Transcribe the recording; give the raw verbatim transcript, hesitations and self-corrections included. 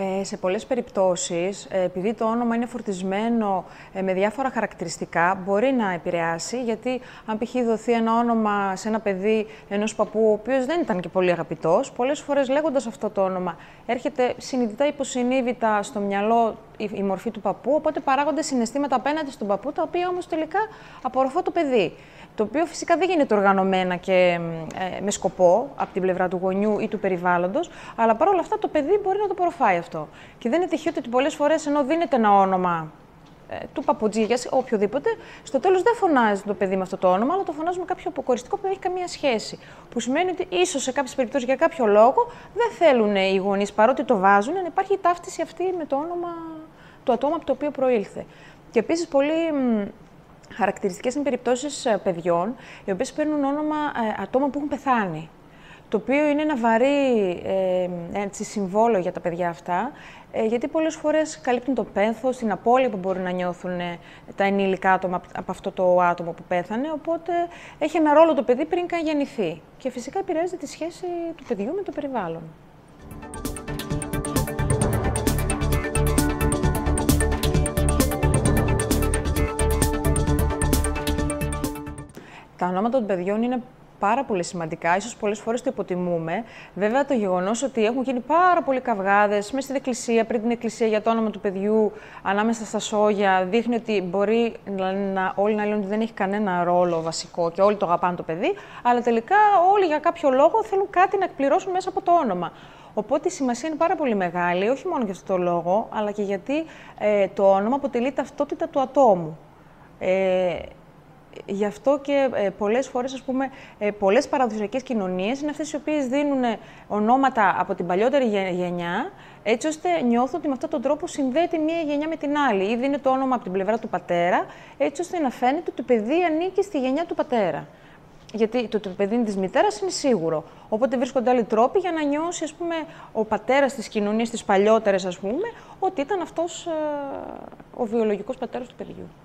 Ε, σε πολλές περιπτώσεις, ε, επειδή το όνομα είναι φορτισμένο ε, με διάφορα χαρακτηριστικά, μπορεί να επηρεάσει, γιατί αν π.χ. δοθεί ένα όνομα σε ένα παιδί ενός παππού, ο οποίος δεν ήταν και πολύ αγαπητός, πολλές φορές λέγοντας αυτό το όνομα, έρχεται συνειδητά υποσυνείδητα στο μυαλό η, η μορφή του παππού, οπότε παράγονται συναισθήματα απέναντι στον παππού, τα οποία όμως τελικά απορροφά το παιδί. Το οποίο φυσικά δεν γίνεται οργανωμένα και ε, με σκοπό από την πλευρά του γονιού ή του περιβάλλοντος, αλλά παρόλα αυτά το παιδί μπορεί να το απορροφάει αυτό. Και δεν είναι τυχαίο ότι πολλές φορές ενώ δίνεται ένα όνομα ε, του παππούτζηγιας, οποιοδήποτε, στο τέλος δεν φωνάζει το παιδί με αυτό το όνομα, αλλά το φωνάζει με κάποιο αποκοριστικό που δεν έχει καμία σχέση. Που σημαίνει ότι ίσως σε κάποιες περιπτώσεις για κάποιο λόγο δεν θέλουν οι γονείς, παρότι το βάζουν, να υπάρχει η ταύτιση αυτή με το όνομα του ατόμου από το οποίο προήλθε. Και επίσης πολύ χαρακτηριστικές είναι περιπτώσεις παιδιών, οι οποίες παίρνουν όνομα ε, ατόμων που έχουν πεθάνει. Το οποίο είναι ένα βαρύ ε, έτσι, συμβόλαιο για τα παιδιά αυτά, ε, γιατί πολλές φορές καλύπτουν το πένθος, την απώλεια που μπορεί να νιώθουν ε, τα ενήλικα άτομα από αυτό το άτομο που πέθανε, οπότε έχει ένα ρόλο το παιδί πριν καν γεννηθεί. Και φυσικά επηρεάζει τη σχέση του παιδιού με το περιβάλλον. Τα ονόματα των παιδιών είναι πάρα πολύ σημαντικά, ίσως πολλές φορές το υποτιμούμε. Βέβαια, το γεγονός ότι έχουν γίνει πάρα πολλοί καυγάδες μέσα στην εκκλησία, πριν την εκκλησία για το όνομα του παιδιού, ανάμεσα στα σόγια, δείχνει ότι μπορεί να, όλοι να λένε ότι δεν έχει κανένα ρόλο βασικό και όλοι το αγαπάνε το παιδί, αλλά τελικά όλοι για κάποιο λόγο θέλουν κάτι να εκπληρώσουν μέσα από το όνομα. Οπότε η σημασία είναι πάρα πολύ μεγάλη, όχι μόνο για αυτό το λόγο, αλλά και γιατί ε, το όνομα αποτελεί ταυτότητα του ατόμου. Ε, Γι' αυτό και ε, πολλές φορές, ας πούμε, ε, πολλές παραδοσιακές κοινωνίες είναι αυτές οι οποίες δίνουν ονόματα από την παλιότερη γενιά, έτσι ώστε νιώθουν ότι με αυτόν τον τρόπο συνδέεται μία γενιά με την άλλη. Ή δίνει το όνομα από την πλευρά του πατέρα, έτσι ώστε να φαίνεται ότι το παιδί ανήκει στη γενιά του πατέρα. Γιατί το, το παιδί είναι της μητέρας είναι σίγουρο. Οπότε βρίσκονται άλλοι τρόποι για να νιώσει, ας πούμε, ο πατέρας της κοινωνίας, της παλιότερες, ας πούμε, ότι ήταν αυτός ε, ο βιολογικός πατέρας του παιδιού.